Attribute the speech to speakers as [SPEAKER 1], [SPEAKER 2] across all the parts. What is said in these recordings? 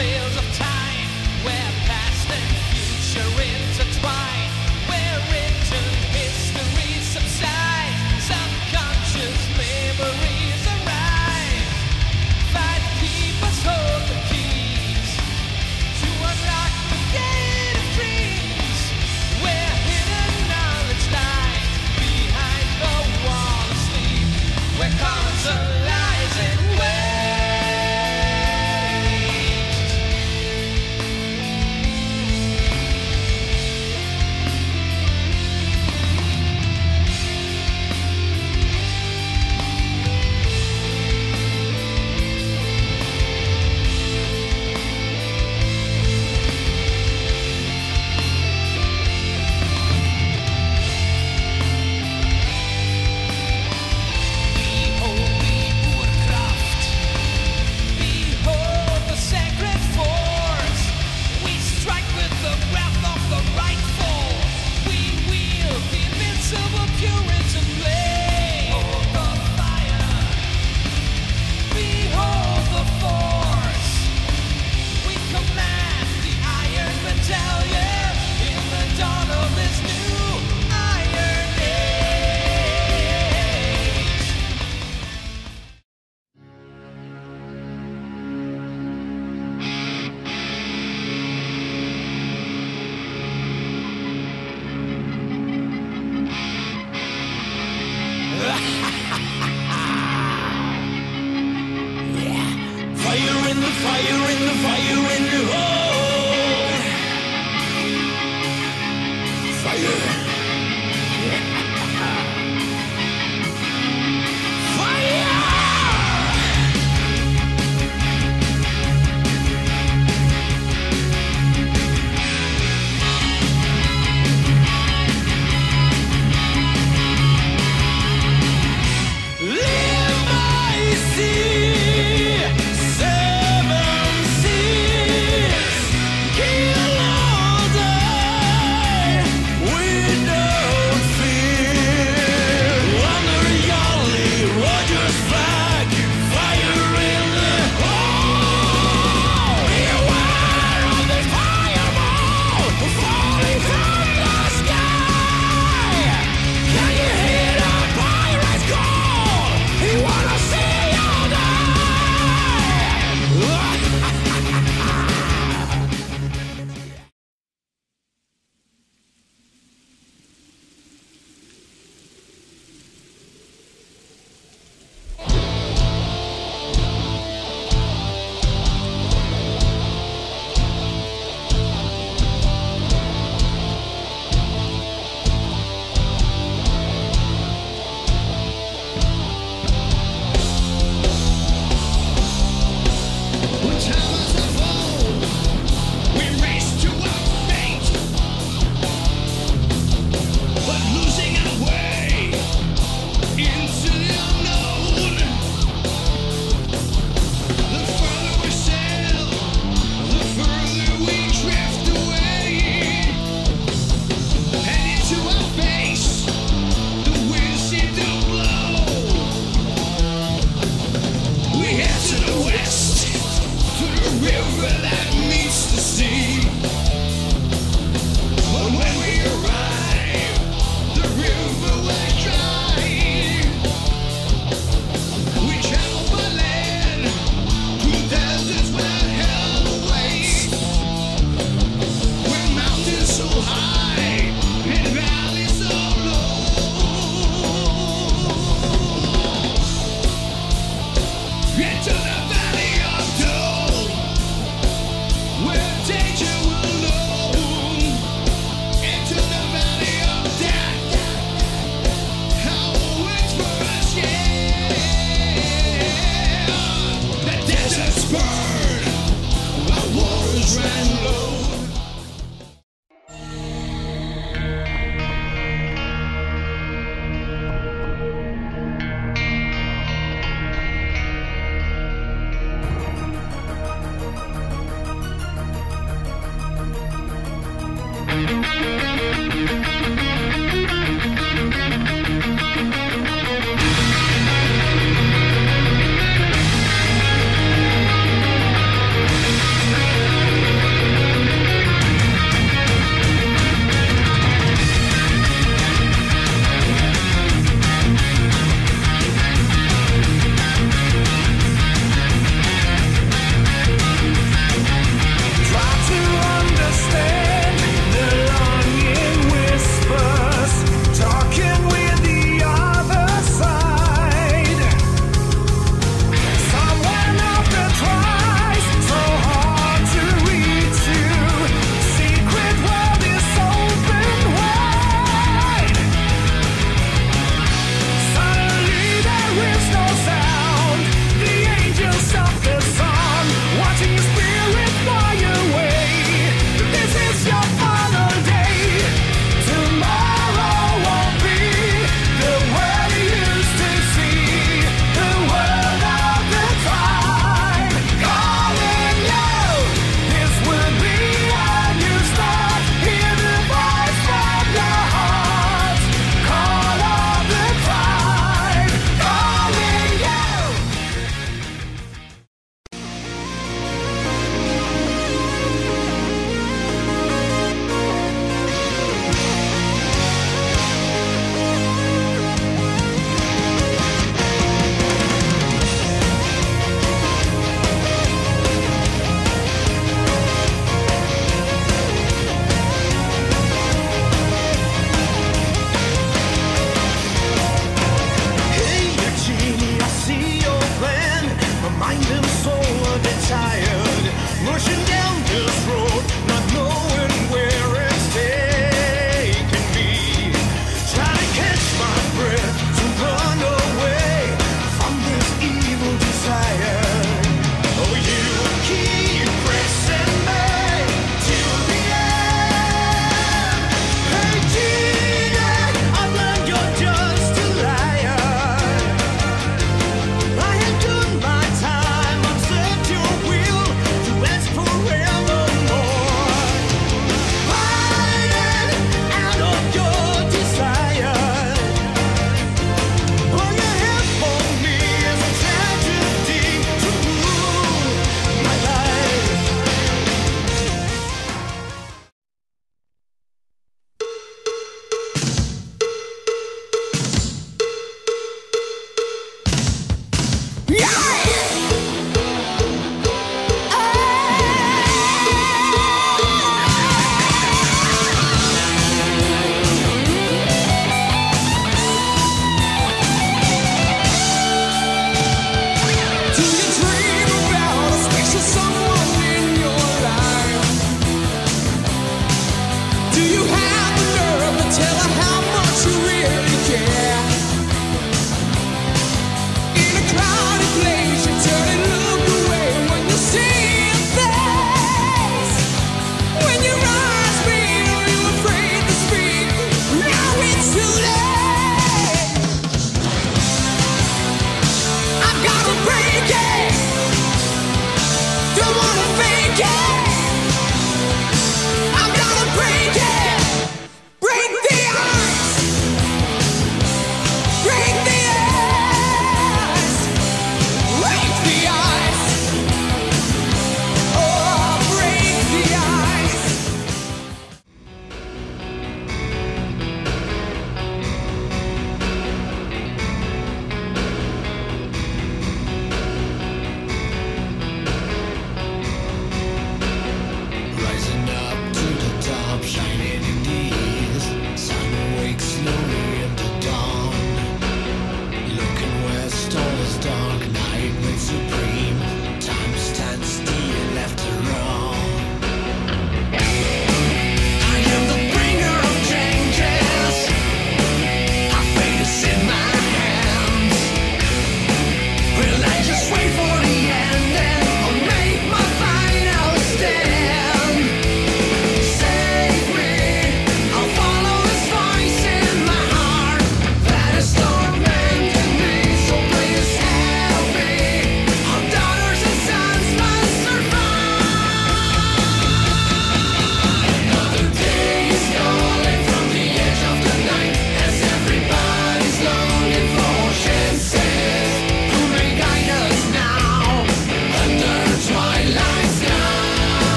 [SPEAKER 1] sails of time, where past and future intertwine, where written history subsides, subconscious memories arise. 5 keepers hold the keys to unlock the gate of dreams, where hidden knowledge lies behind the wall of sleep, where counsel lies in wait. Behold the Uncrowned, behold the sacred force. We strike with the breath of the rightful. We wield the invincible Puritan blade. Behold the fire, behold the force. We command the Iron Battalion in the dawn of this new Iron Age.
[SPEAKER 2] Fire in the fire in the fire in the hole. Fire. Live by sea, 7 seas, kill all day, we don't fear. Under Jolly Roger's flag, fire in the hole. Beware of the fireball falling from the sky. Can you hear the pirates call? He wanna see you die.
[SPEAKER 3] When towers of old, we race to our fate, but losing our way into the unknown. The further we sail, the further we drift away, and into our face, the winds seem to blow. We head to the west, to the river that meets the sea. But when we arrive, the river was dry. We travel by land, through deserts where hell awaits, with mountains so high and valleys so low. Into the valley of doom, where danger
[SPEAKER 2] mind and soul are they tired, rushing down this road, not knowing where it's taking me. Try to catch my breath to run away from this evil desire. Oh, you keep pressing me till the end. Hey, Gina, I've learned you're just a liar. I have done my time, I've served your will to last forevermore. Hiding out of your desire. All you have for me is a tragedy to rule my life.
[SPEAKER 3] Do you dream about a special someone in your life? Do you have the nerve to tell her how much you really care? In a crowded place,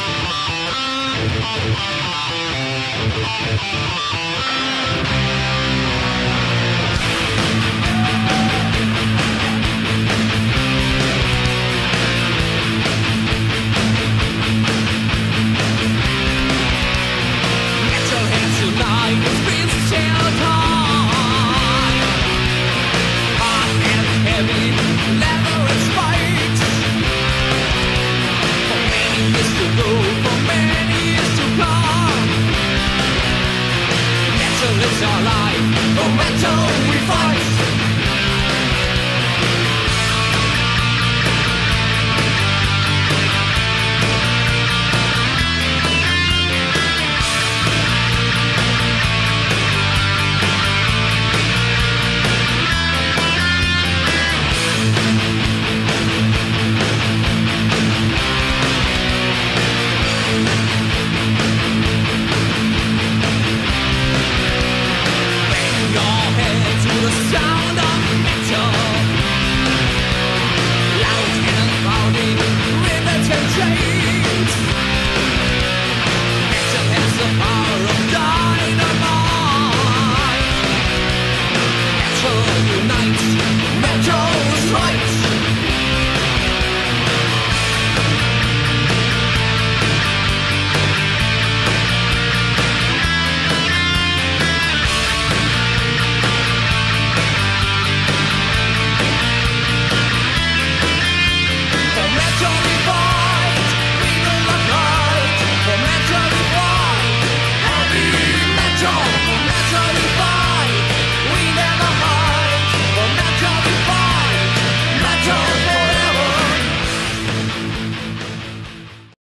[SPEAKER 1] It's our life, no matter we fight.